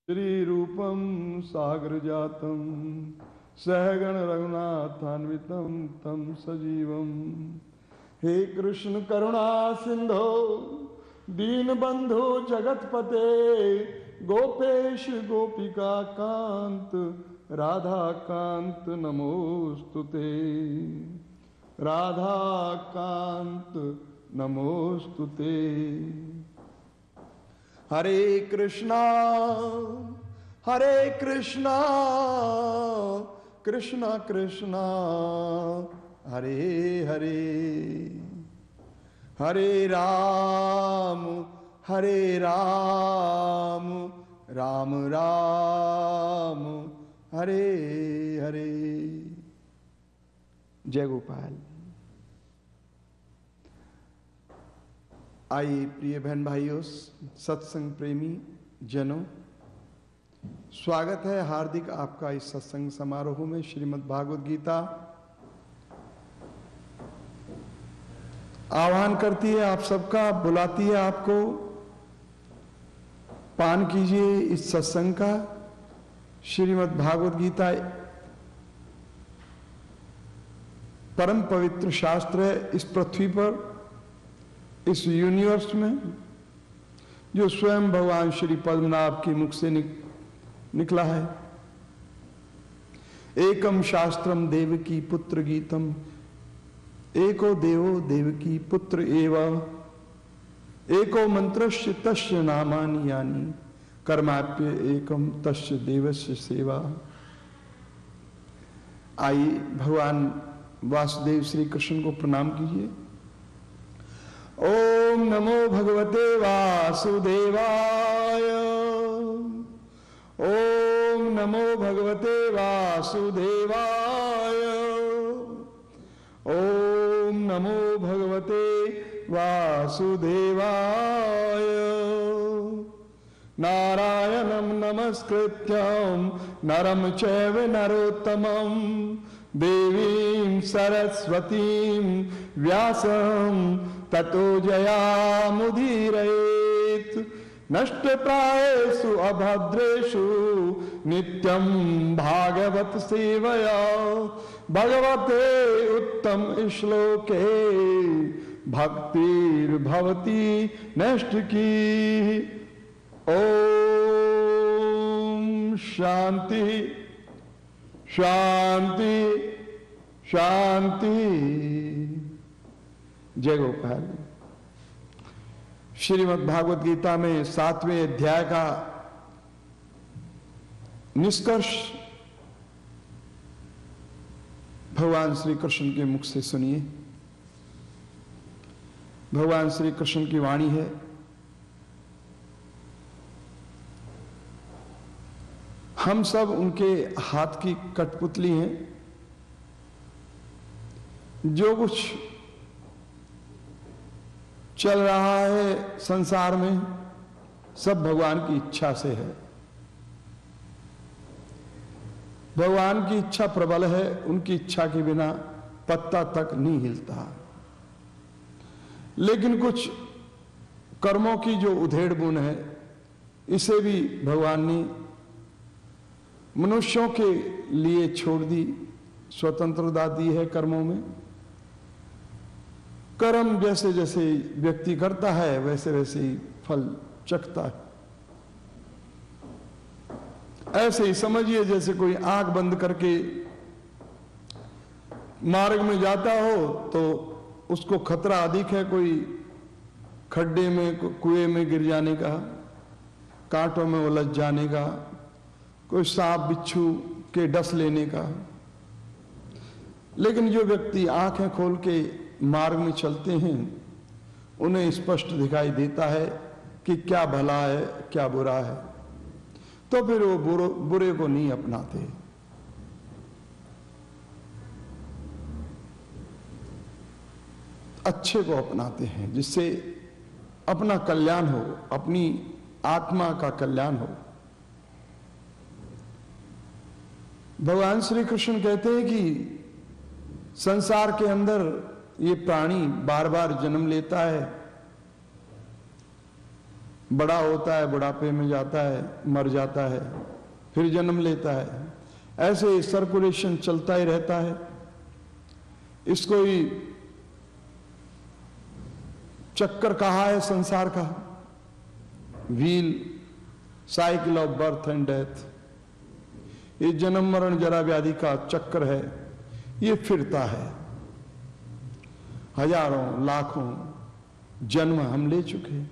श्री रूपम सागर जातम सहगण रघुनाथान्वितम तम सजीवम। हे कृष्ण करुणा सिंधो दीन बंधु जगतपते गोपेश गोपिका कांत राधा कांत नमोस्तुते। राधा कांत नमोस्तुते। हरे कृष्णा कृष्णा कृष्णा हरे हरे, हरे राम राम राम हरे हरे। जय गोपाल। आइए प्रिय बहन भाइयों, सत्संग प्रेमी जनों, स्वागत है हार्दिक आपका इस सत्संग समारोह में। श्रीमद् भागवत गीता आह्वान करती है आप सबका, बुलाती है आपको। पान कीजिए इस सत्संग का। श्रीमद् भागवत गीता परम पवित्र शास्त्र है इस पृथ्वी पर, इस यूनिवर्स में, जो स्वयं भगवान श्री पद्मनाभ के मुख से निकला है। एकम शास्त्रम देवकी पुत्र गीतम एको देवो देवकी पुत्र एव एको मंत्रस्य तस्य नामानि यानि कर्माप्य एकम तस्य देवस्य सेवा। आइए भगवान वासुदेव श्री कृष्ण को प्रणाम कीजिए। ओम नमो भगवते वासुदेवाय। ओम नमो भगवते वासुदेवाय। ओम नमो भगवते वासुदेवाय। नारायणं नमस्कृत्यं नरं चैव नरोत्तमं देवीं सरस्वतीं व्यासं ततो जयामुदीरयेत्। नष्टप्रायेषु अभद्रेषु नित्यं भागवत सेवया भगवते उत्तम श्लोके भक्तिर्भवति नष्टकी। ओम शांति शांति शांति। जय गोपाल। श्रीमद् भागवत गीता में 7वें अध्याय का निष्कर्ष भगवान श्री कृष्ण के मुख से सुनिए। भगवान श्री कृष्ण की वाणी है। हम सब उनके हाथ की कठपुतली हैं। जो कुछ चल रहा है संसार में सब भगवान की इच्छा से है। भगवान की इच्छा प्रबल है, उनकी इच्छा के बिना पत्ता तक नहीं हिलता। लेकिन कुछ कर्मों की जो उधेड़ बुन है, इसे भी भगवान ने मनुष्यों के लिए छोड़ दी, स्वतंत्रता दी है कर्मों में। कर्म जैसे जैसे व्यक्ति करता है वैसे वैसे ही फल चखता है। ऐसे ही समझिए जैसे कोई आंख बंद करके मार्ग में जाता हो तो उसको खतरा अधिक है, कोई खड्डे में कुएं में गिर जाने का, कांटों में उलझ जाने का, कोई सांप बिच्छू के डस लेने का। लेकिन जो व्यक्ति आंखें खोल के मार्ग में चलते हैं उन्हें स्पष्ट दिखाई देता है कि क्या भला है क्या बुरा है, तो फिर वो बुरे को नहीं अपनाते। अच्छे को अपनाते हैं, जिससे अपना कल्याण हो, अपनी आत्मा का कल्याण हो। भगवान श्री कृष्ण कहते हैं कि संसार के अंदर ये प्राणी बार बार जन्म लेता है, बड़ा होता है, बुढ़ापे में जाता है, मर जाता है, फिर जन्म लेता है, ऐसे सर्कुलेशन चलता ही रहता है। इसको ही चक्कर कहा है संसार का, wheel, cycle of birth and death. ये जन्म मरण जरा व्याधि का चक्कर है, ये फिरता है। हजारों लाखों जन्म हम ले चुके हैं,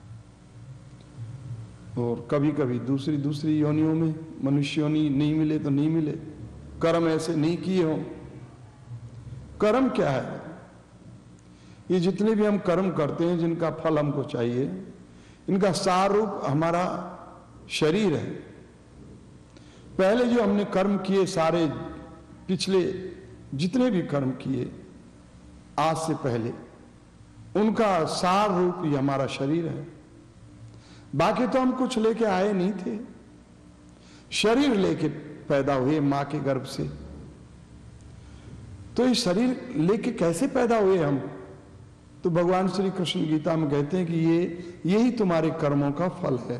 और कभी कभी दूसरी दूसरी योनियों में, मनुष्य योनि नहीं मिले तो नहीं मिले, कर्म ऐसे नहीं किए हो। कर्म क्या है? ये जितने भी हम कर्म करते हैं, जिनका फल हमको चाहिए, इनका सार रूप हमारा शरीर है। पहले जो हमने कर्म किए, सारे पिछले जितने भी कर्म किए आज से पहले, उनका सार रूप ही हमारा शरीर है। बाकी तो हम कुछ लेके आए नहीं थे, शरीर लेके पैदा हुए मां के गर्भ से। तो ये शरीर लेके कैसे पैदा हुए हम? तो भगवान श्री कृष्ण गीता में कहते हैं कि यही तुम्हारे कर्मों का फल है।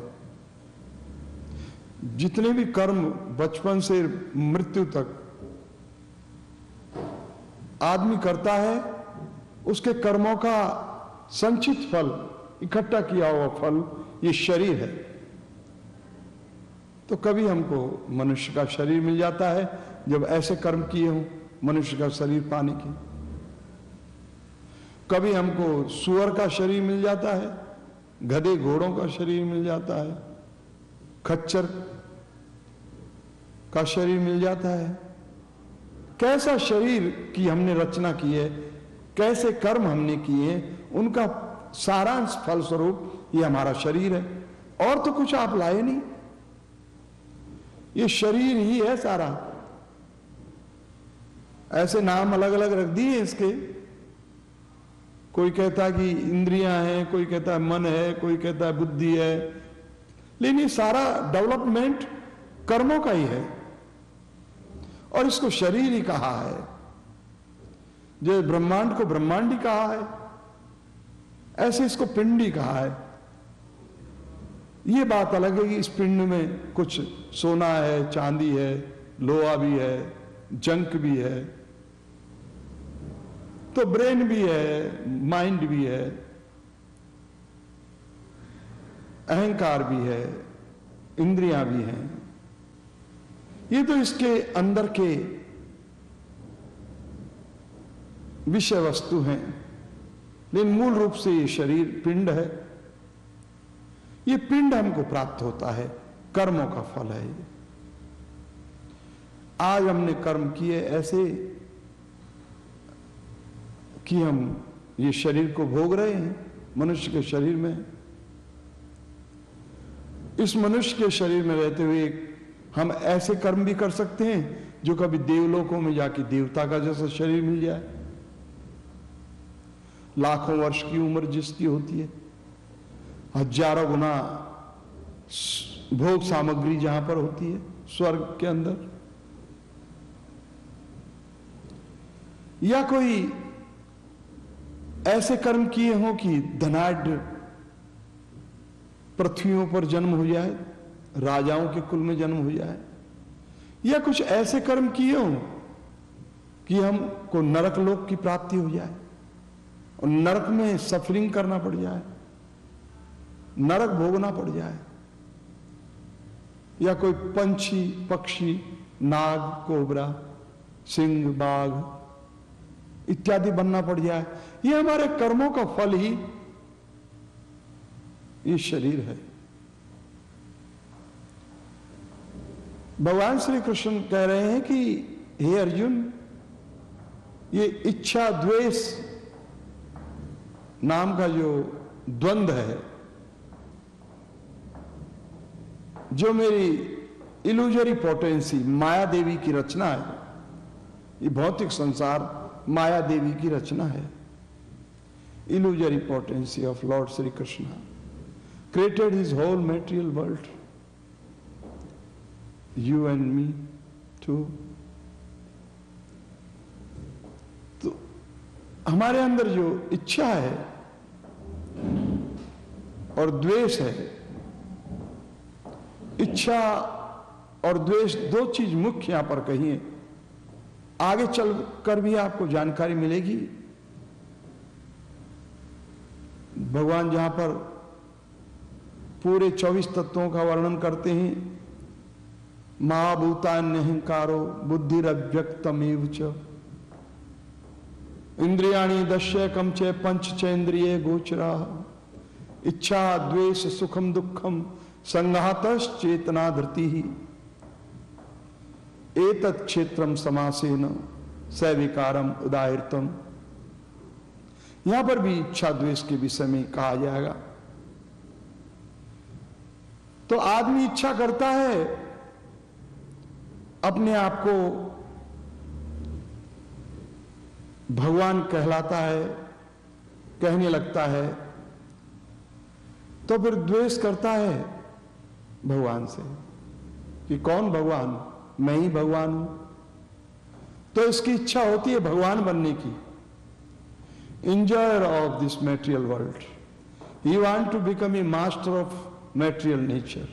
जितने भी कर्म बचपन से मृत्यु तक आदमी करता है, उसके कर्मों का संचित फल, इकट्ठा किया हुआ फल ये शरीर है। तो कभी हमको मनुष्य का शरीर मिल जाता है जब ऐसे कर्म किए हों मनुष्य का शरीर पाने की। कभी हमको सुअर का शरीर मिल जाता है, गधे घोड़ों का शरीर मिल जाता है, खच्चर का शरीर मिल जाता है। कैसा शरीर की हमने रचना की है, कैसे कर्म हमने किए, उनका सारांश फलस्वरूप ये हमारा शरीर है। और तो कुछ आप लाए नहीं, ये शरीर ही है सारा। ऐसे नाम अलग अलग रख दिए इसके, कोई कहता है कि इंद्रियां हैं, कोई कहता है मन है, कोई कहता है बुद्धि है, लेकिन ये सारा डेवलपमेंट कर्मों का ही है, और इसको शरीर ही कहा है। जो ब्रह्मांड को ब्रह्मांड ही कहा है, ऐसे इसको पिंड ही कहा है। ये बात अलग है कि इस पिंड में कुछ सोना है, चांदी है, लोहा भी है, जंक भी है, तो ब्रेन भी है, माइंड भी है, अहंकार भी है, इंद्रियां भी हैं। ये तो इसके अंदर के विषय वस्तु हैं, लेकिन मूल रूप से ये शरीर पिंड है। ये पिंड हमको प्राप्त होता है, कर्मों का फल है। आज हमने कर्म किए ऐसे कि हम ये शरीर को भोग रहे हैं, मनुष्य के शरीर में। इस मनुष्य के शरीर में रहते हुए हम ऐसे कर्म भी कर सकते हैं जो कभी देवलोकों में जाके देवता का जैसा शरीर मिल जाए। लाखों वर्ष की उम्र जिसकी होती है, हजारों गुना भोग सामग्री जहां पर होती है स्वर्ग के अंदर, या कोई ऐसे कर्म किए हों कि धनाढ्य पृथ्वियों पर जन्म हो जाए, राजाओं के कुल में जन्म हो जाए, या कुछ ऐसे कर्म किए हों कि हमको नरक लोक की प्राप्ति हो जाए और नरक में सफरिंग करना पड़ जाए, नरक भोगना पड़ जाए, या कोई पंछी पक्षी, नाग, कोबरा, सिंह, बाघ इत्यादि बनना पड़ जाए। ये हमारे कर्मों का फल ही ये शरीर है। भगवान श्री कृष्ण कह रहे हैं कि हे अर्जुन, ये इच्छा द्वेष नाम का जो द्वंद्व है, जो मेरी इल्यूजरी पोटेंसी माया देवी की रचना है, ये भौतिक संसार माया देवी की रचना है। Illusory potency of lord Shri Krishna created his whole material world, you and me too. तो हमारे अंदर जो इच्छा है और द्वेष है। इच्छा और द्वेष दो चीज मुख्य यहां पर कही है। आगे चल कर भी आपको जानकारी मिलेगी। भगवान जहां पर पूरे 24 तत्वों का वर्णन करते हैं, महाभूतान्यहंकारो बुद्धिरव्यक्तमेव च इंद्रियाणि दशकम च पंच चेन्द्रिये गोचरा इच्छा द्वेष सुखम दुखम संघातश् चेतना धृति एतत् क्षेत्रम समासेन सविकारम उदाहृतम। यहां पर भी इच्छा द्वेष के विषय में कहा जाएगा। तो आदमी इच्छा करता है, अपने आप को भगवान कहलाता है, कहने लगता है, तो फिर द्वेष करता है भगवान से कि कौन भगवान, मैं ही भगवान हूं। तो इसकी इच्छा होती है भगवान बनने की। enjoyer of this material world, he want to become a master of material nature।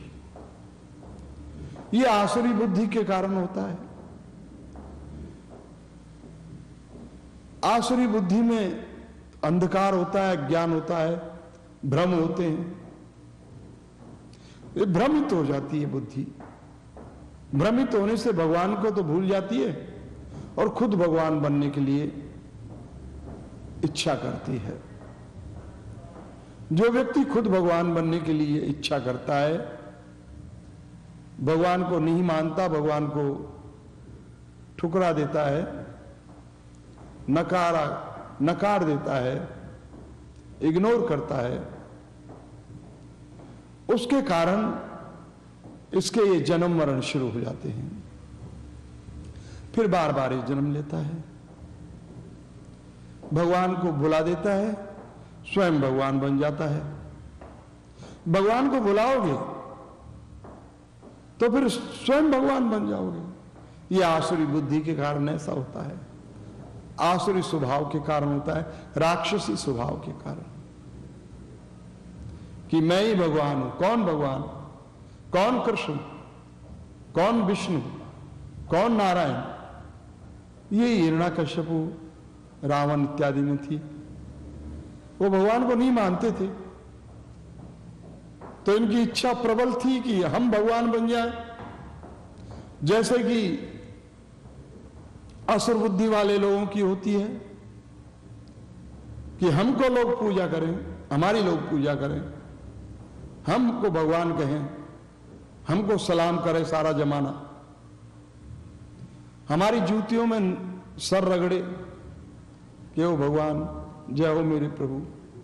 ये आसुरी बुद्धि के कारण होता है। आसुरी बुद्धि में अंधकार होता है, ज्ञान होता है, भ्रम होते हैं। ये भ्रमित हो जाती है बुद्धि। भ्रमित होने से भगवान को तो भूल जाती है और खुद भगवान बनने के लिए इच्छा करती है। जो व्यक्ति खुद भगवान बनने के लिए इच्छा करता है, भगवान को नहीं मानता, भगवान को ठुकरा देता है, नकार देता है, इग्नोर करता है, उसके कारण इसके ये जन्म मरण शुरू हो जाते हैं। फिर बार बार ये जन्म लेता है, भगवान को भुला देता है, स्वयं भगवान बन जाता है। भगवान को भुलाओगे तो फिर स्वयं भगवान बन जाओगे। यह आसुरी बुद्धि के कारण ऐसा होता है, आसुरी स्वभाव के कारण होता है, राक्षसी स्वभाव के कारण, कि मैं ही भगवान हूं। कौन भगवान? कौन कृष्ण? कौन विष्णु? कौन नारायण? ये हिरण्यकश्यपु, रावण इत्यादि में थी। वो भगवान को नहीं मानते थे, तो इनकी इच्छा प्रबल थी कि हम भगवान बन जाए। जैसे कि असुर बुद्धि वाले लोगों की होती है कि हमको लोग पूजा करें, हमारी लोग पूजा करें, हमको भगवान कहें, हमको सलाम करे सारा जमाना, हमारी जूतियों में सर रगड़े कि वो भगवान, जय हो मेरे प्रभु।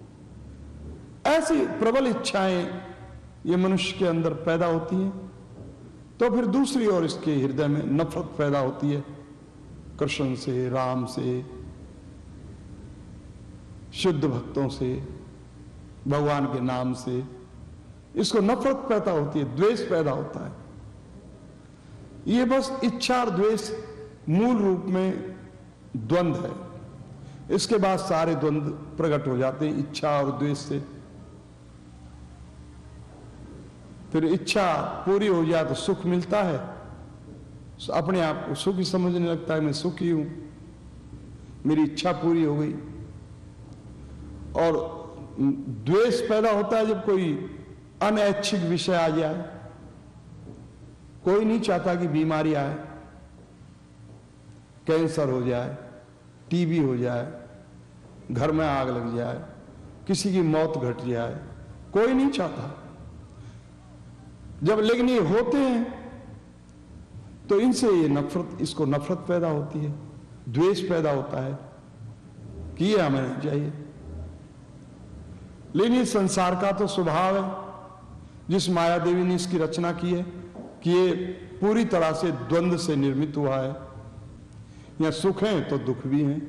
ऐसी प्रबल इच्छाएं ये मनुष्य के अंदर पैदा होती हैं। तो फिर दूसरी ओर इसके हृदय में नफरत पैदा होती है कृष्ण से, राम से, शुद्ध भक्तों से, भगवान के नाम से। इसको नफरत पैदा होती है, द्वेष पैदा होता है। ये बस इच्छा और द्वेष मूल रूप में द्वंद्व है। इसके बाद सारे द्वंद्व प्रकट हो जाते हैं इच्छा और द्वेष से। फिर इच्छा पूरी हो जाए तो सुख मिलता है, अपने आप को सुखी समझने लगता है, मैं सुखी हूं, मेरी इच्छा पूरी हो गई। और द्वेष पैदा होता है जब कोई अनैच्छिक विषय आ जाए। कोई नहीं चाहता कि बीमारी आए, कैंसर हो जाए, टीबी हो जाए, घर में आग लग जाए, किसी की मौत घट जाए, कोई नहीं चाहता। जब लेकिन ये होते हैं तो इनसे ये नफरत, इसको नफरत पैदा होती है, द्वेष पैदा होता है कि ये हमें नहीं चाहिए। लेकिन ये संसार का तो स्वभाव है, जिस माया देवी ने इसकी रचना की है, कि ये पूरी तरह से द्वंद्व से निर्मित हुआ है। यहां सुख है तो दुख भी है,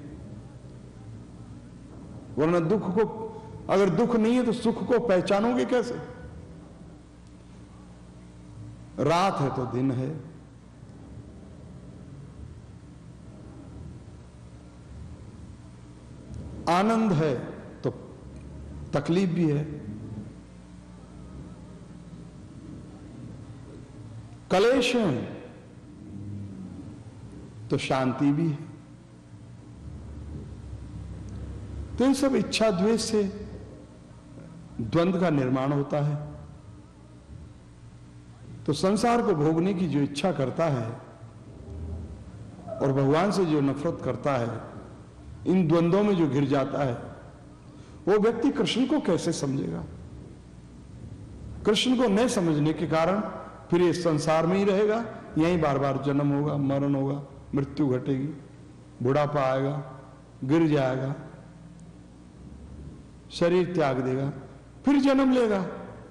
वरना दुख को, अगर दुख नहीं है तो सुख को पहचानोगे कैसे? रात है तो दिन है, आनंद है तो तकलीफ भी है। कलेश है तो शांति भी है। तो इन सब इच्छा द्वेष से द्वंद्व का निर्माण होता है। तो संसार को भोगने की जो इच्छा करता है और भगवान से जो नफरत करता है, इन द्वंद्वों में जो घिर जाता है, वो व्यक्ति कृष्ण को कैसे समझेगा? कृष्ण को नहीं समझने के कारण फिर ये संसार में ही रहेगा, यहीं बार बार जन्म होगा, मरण होगा, मृत्यु घटेगी, बुढ़ापा आएगा, गिर जाएगा, शरीर त्याग देगा, फिर जन्म लेगा।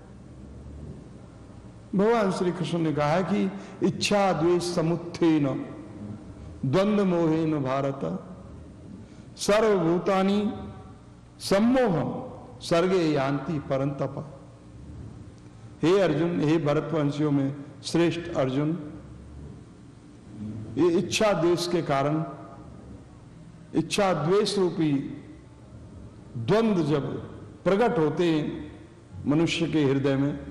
भगवान श्री कृष्ण ने कहा है कि इच्छा द्वेष समुत्थेन द्वंद्व मोहेन भारत सर्वभूतानि सम्मोहम सर्गे यान्ति परंतप। हे अर्जुन, हे भरतवंशियों में श्रेष्ठ अर्जुन, ये इच्छा द्वेष के कारण, इच्छा द्वेष रूपी द्वंद्व जब प्रकट होते हैं मनुष्य के हृदय में,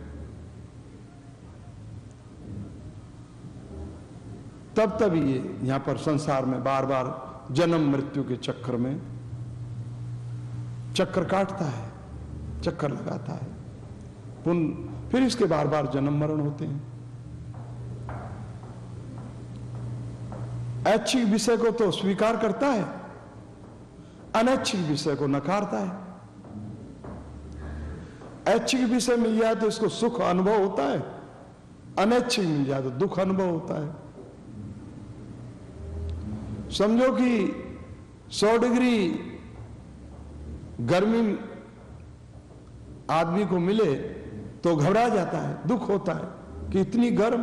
तब ये यहां पर संसार में बार बार जन्म मृत्यु के चक्कर में चक्कर काटता है, चक्कर लगाता है, फिर इसके बार बार जन्म मरण होते हैं। ऐच्छिक विषय को तो स्वीकार करता है, अनैच्छिक विषय को नकारता है। ऐच्छिक विषय मिल जाए तो इसको सुख अनुभव होता है, अनैच्छिक मिल जाए तो दुख अनुभव होता है। समझो कि 100 डिग्री गर्मी आदमी को मिले तो घबरा जाता है, दुख होता है कि इतनी गर्म,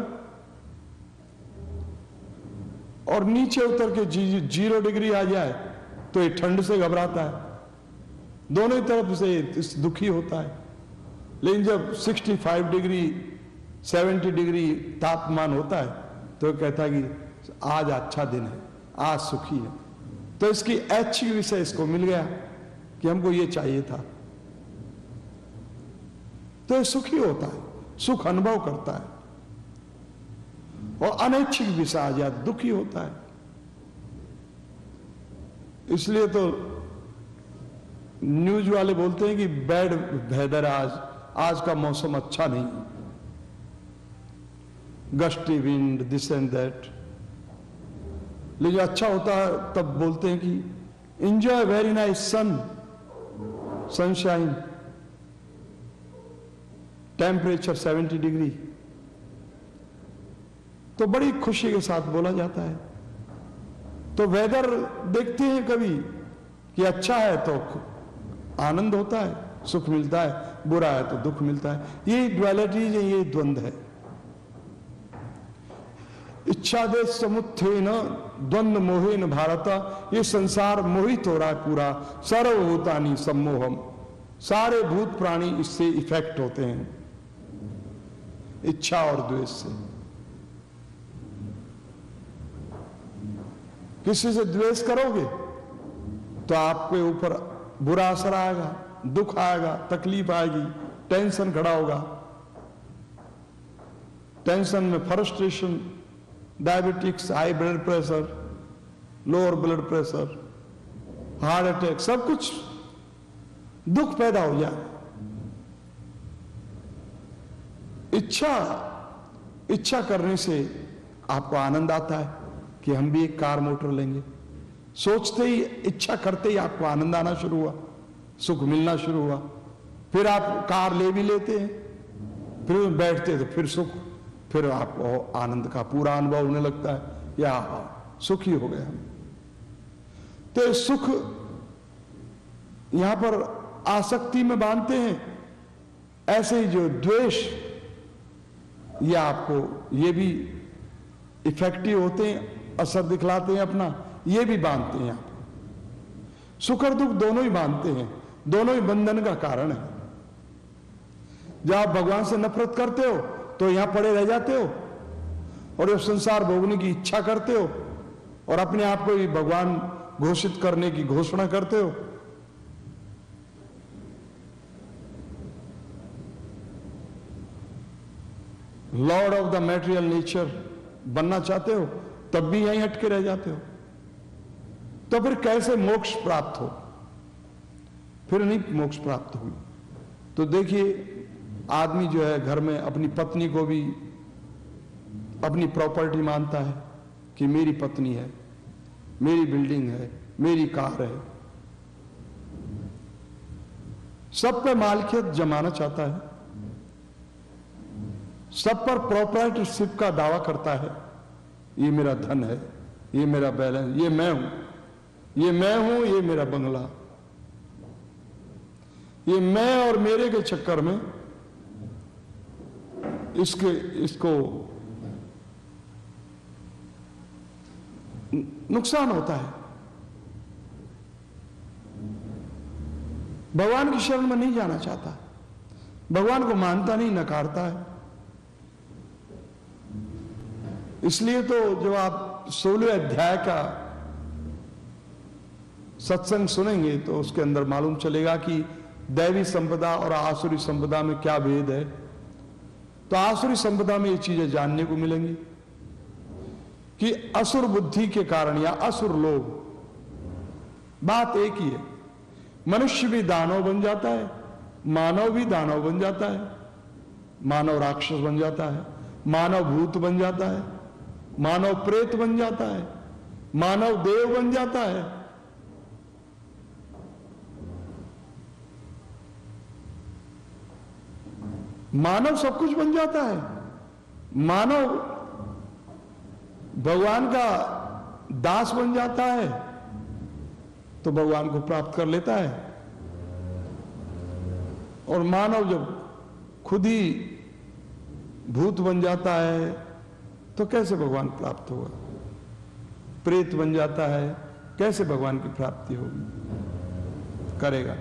और नीचे उतर के 0 डिग्री आ जाए तो ये ठंड से घबराता है। दोनों ही तरफ से दुखी होता है। लेकिन जब 65 डिग्री 70 डिग्री तापमान होता है तो कहता है कि आज अच्छा दिन है, आज सुखी है। तो इसकी ऐच्छिक विषय इसको मिल गया कि हमको ये चाहिए था, तो ये सुखी होता है, सुख अनुभव करता है। और अनैच्छिक विषय आ जाए दुखी होता है। इसलिए तो न्यूज वाले बोलते हैं कि बैड वेदर, आज का मौसम अच्छा नहीं, gusty wind, this and that. लेकिन अच्छा होता है तब बोलते हैं कि enjoy very nice sunshine, temperature 70 degree, तो बड़ी खुशी के साथ बोला जाता है। तो वेदर देखते हैं कभी कि अच्छा है तो आनंद होता है, सुख मिलता है, बुरा है तो दुख मिलता है। ये ड्युअलिटीज है, ये द्वंद्व है। इच्छा देश समुत्थेन द्वंद्व मोहेन भारत, ये संसार मोहित हो रहा है पूरा। सर्वभूतानि सम्मोहम, सारे भूत प्राणी इससे इफेक्ट होते हैं, इच्छा और द्वेष से। किसी से द्वेष करोगे तो आपके ऊपर बुरा असर आएगा, दुख आएगा, तकलीफ आएगी, टेंशन खड़ा होगा। टेंशन में frustration, diabetics, high blood pressure, lower blood pressure, heart attack, सब कुछ दुख पैदा हो जाए। इच्छा करने से आपको आनंद आता है कि हम भी एक कार मोटर लेंगे। सोचते ही, इच्छा करते ही आपको आनंद आना शुरू हुआ, सुख मिलना शुरू हुआ। फिर आप कार ले भी लेते हैं, फिर बैठते तो फिर सुख, फिर आपको आनंद का पूरा अनुभव होने लगता है, या सुखी हो गए हम। तो सुख यहां पर आसक्ति में बांधते हैं। ऐसे ही जो द्वेष, ये आपको ये भी इफेक्टिव होते हैं, असर दिखलाते हैं अपना, ये भी बांधते हैं आप। सुख और दुख दोनों ही बांधते हैं, दोनों ही बंधन का कारण है। जब आप भगवान से नफरत करते हो तो यहां पड़े रह जाते हो, और जब संसार भोगने की इच्छा करते हो और अपने आप को भी भगवान घोषित करने की घोषणा करते हो, lord of the material nature बनना चाहते हो, तब भी यहीं अटके रह जाते हो। तो फिर कैसे मोक्ष प्राप्त हो? फिर नहीं मोक्ष प्राप्त हुई। तो देखिए, आदमी जो है घर में अपनी पत्नी को भी अपनी प्रॉपर्टी मानता है कि मेरी पत्नी है, मेरी बिल्डिंग है, मेरी कार है, सब पे मालिकियत जमाना चाहता है, सब पर प्रॉपर्टीशिप का दावा करता है। ये मेरा धन है, ये मेरा बैलेंस, ये मैं हूं, ये मैं हूं, ये मेरा बंगला। ये मैं और मेरे के चक्कर में इसको नुकसान होता है। भगवान की शरण में नहीं जाना चाहता, भगवान को मानता नहीं, नकारता है। इसलिए तो जब आप 16वें अध्याय का सत्संग सुनेंगे तो उसके अंदर मालूम चलेगा कि दैवी संपदा और आसुरी संपदा में क्या भेद है। तो आसुरी संपदा में ये चीजें जानने को मिलेंगी कि असुर बुद्धि के कारण या असुर लोग, बात एक ही है। मनुष्य भी दानव बन जाता है, मानव भी दानव बन जाता है, मानव राक्षस बन जाता है, मानव भूत बन जाता है, मानव प्रेत बन जाता है, मानव देव बन जाता है। मानव सब कुछ बन जाता है। मानव भगवान का दास बन जाता है तो भगवान को प्राप्त कर लेता है, और मानव जब खुद ही भूत बन जाता है तो कैसे भगवान प्राप्त होगा? प्रेत बन जाता है, कैसे भगवान की प्राप्ति होगी? करेगा?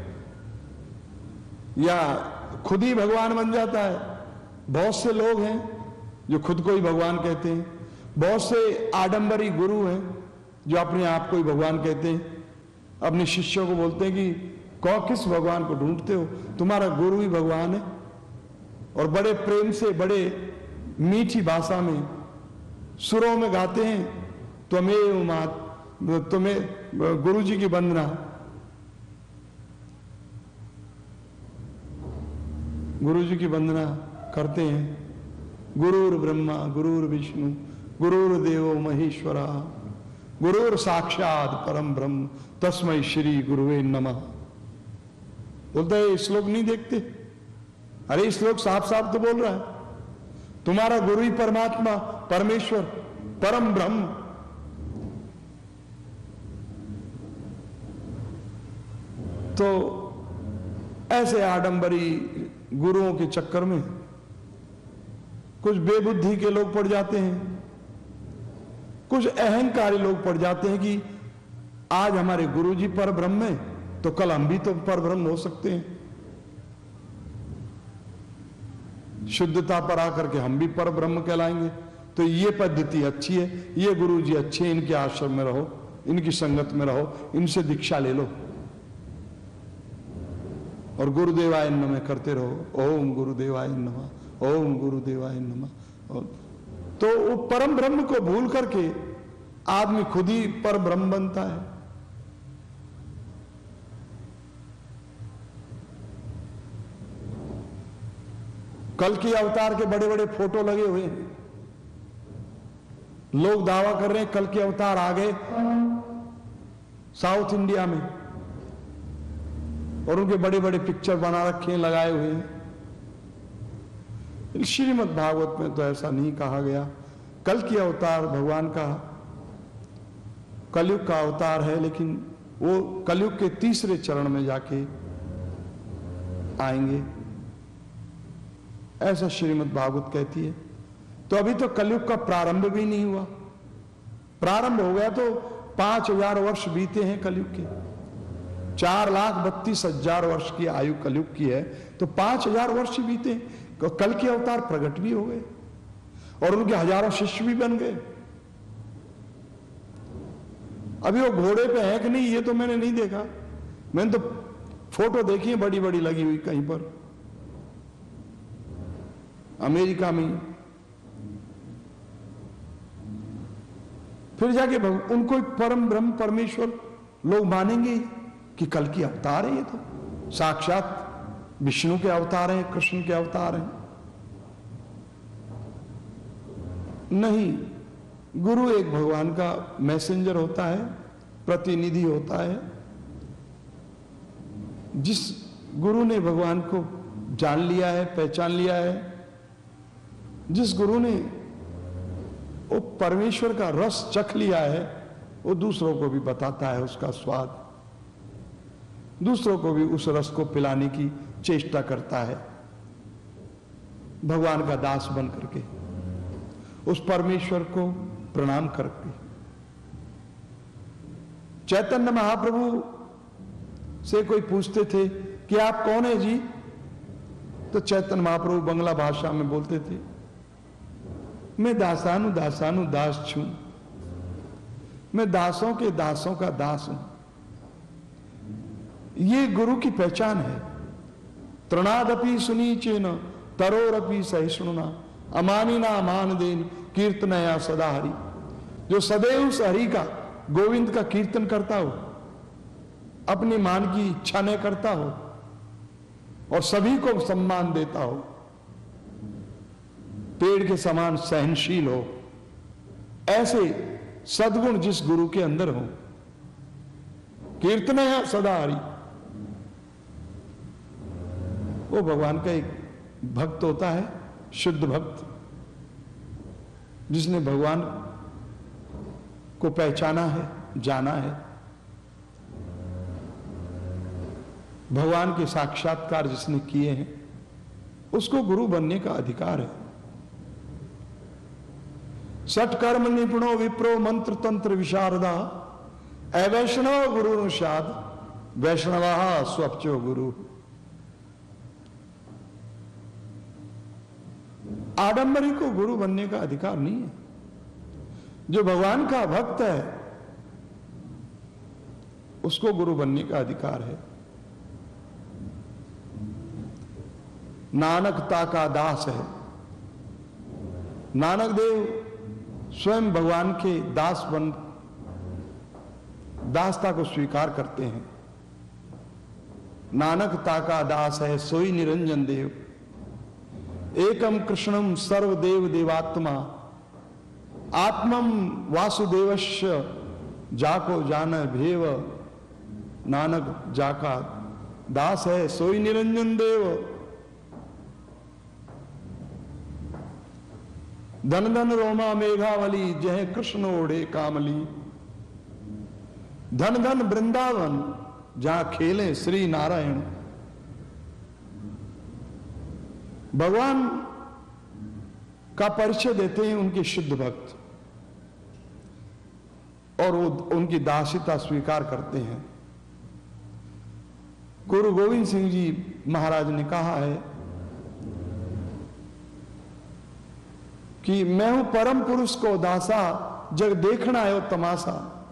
या खुद ही भगवान बन जाता है। बहुत से लोग हैं जो खुद को ही भगवान कहते हैं, बहुत से आडंबरी गुरु हैं जो अपने आप को ही भगवान कहते हैं, अपने शिष्यों को बोलते हैं कि किस भगवान को ढूंढते हो, तुम्हारा गुरु ही भगवान है। और बड़े प्रेम से, बड़े मीठी भाषा में, सुरों में गाते हैं, तुम्हें गुरु जी की वंदना, गुरु जी की वंदना करते हैं। गुरुर ब्रह्मा गुरुर विष्णु गुरुर्देवो महेश्वरा गुरुर साक्षात परम ब्रह्म तस्मै श्री गुरुवे नमः। बोलते हैं श्लोक नहीं देखते? अरे श्लोक साफ साफ तो बोल रहा है, तुम्हारा गुरु ही परमात्मा, परमेश्वर, परम ब्रह्म। तो ऐसे आडंबरी गुरुओं के चक्कर में कुछ बेबुद्धि के लोग पड़ जाते हैं, कुछ अहंकारी लोग पड़ जाते हैं कि आज हमारे गुरुजी पर ब्रह्म है तो कल हम भी तो पर ब्रह्म हो सकते हैं। शुद्धता पर आकर के हम भी पर ब्रह्म कहलाएंगे। तो ये पद्धति अच्छी है, ये गुरुजी अच्छे, इनके आश्रम में रहो, इनकी संगत में रहो, इनसे दीक्षा ले लो और गुरुदेवाय नमः करते रहो। ओम गुरुदेवाय नमः, ओम गुरुदेवाय नमः। तो वो परम ब्रह्म को भूल करके आदमी खुद ही पर ब्रह्म बनता है। कल की अवतार के बड़े बड़े फोटो लगे हुए हैं, लोग दावा कर रहे हैं कल के अवतार आ गए साउथ इंडिया में, और उनके बड़े बड़े पिक्चर बना रखे हैं, लगाए हुए हैं। श्रीमद् भागवत में तो ऐसा नहीं कहा गया। कल की अवतार भगवान का कलयुग का अवतार है, लेकिन वो कलयुग के तीसरे चरण में जाके आएंगे, ऐसा श्रीमद् भागवत कहती है। तो अभी तो कलयुग का प्रारंभ भी नहीं हुआ। प्रारंभ हो गया तो 5000 वर्ष बीते हैं कलयुग के। 4,32,000 वर्ष की आयु कलयुग की है, तो 5000 वर्ष बीते। कल के अवतार प्रकट भी हो गए और उनके हजारों शिष्य भी बन गए। अभी वो घोड़े पे है कि नहीं ये तो मैंने नहीं देखा, मैंने तो फोटो देखी है बड़ी बड़ी लगी हुई कहीं पर, अमेरिका में फिर जाके उनको एक परम ब्रह्म परमेश्वर लोग मानेंगे कि कल की अवतार है, ये तो साक्षात विष्णु के अवतार हैं, कृष्ण के अवतार हैं। नहीं, गुरु एक भगवान का मैसेंजर होता है, प्रतिनिधि होता है। जिस गुरु ने भगवान को जान लिया है, पहचान लिया है, जिस गुरु ने वो परमेश्वर का रस चख लिया है, वो दूसरों को भी बताता है उसका स्वाद, दूसरों को भी उस रस को पिलाने की चेष्टा करता है, भगवान का दास बन करके, उस परमेश्वर को प्रणाम करके। चैतन्य महाप्रभु से कोई पूछते थे कि आप कौन है जी, तो चैतन्य महाप्रभु बंगला भाषा में बोलते थे, मैं दासानु दासानु दास छू, मैं दासों के दासों का दास हूं। ये गुरु की पहचान है। तृणादपि सुनीचेन तरोरपि सहिष्णुना अमानिना अमान देन कीर्तनया सदा हरि। जो सदैव उस हरि का, गोविंद का कीर्तन करता हो, अपनी मान की इच्छा न करता हो और सभी को सम्मान देता हो, पेड़ के समान सहनशील हो, ऐसे सद्गुण जिस गुरु के अंदर हो, कीर्तनया सदा हरि, वो भगवान का एक भक्त होता है, शुद्ध भक्त, जिसने भगवान को पहचाना है, जाना है, भगवान के साक्षात्कार जिसने किए हैं, उसको गुरु बनने का अधिकार है। सत्कर्म निपुणो विप्रो मंत्र तंत्र विशारदा अवैष्णव गुरु अनुषाद वैष्णवा स्वप्चो गुरु। आडंबरी को गुरु बनने का अधिकार नहीं है। जो भगवान का भक्त है उसको गुरु बनने का अधिकार है। नानकता का दास है। नानक देव स्वयं भगवान के दासता को स्वीकार करते हैं। नानकता का दास है सोई निरंजन देव, एकम कृष्णम सर्वदेव देवात्मा, आत्मम वासुदेवस्य जाको जान भेव। नानक जाका दास है सोई निरंजन देव। धन धन रोमा मेघावली जय कृष्ण ओढ़े कामली। धन धन वृंदावन जहां खेले श्री नारायण। भगवान का परिचय देते हैं उनके शुद्ध भक्त और वो उनकी दासिता स्वीकार करते हैं। गुरु गोविंद सिंह जी महाराज ने कहा है कि मैं हूं परम पुरुष को दासा, जग देखना आयो तमाशा।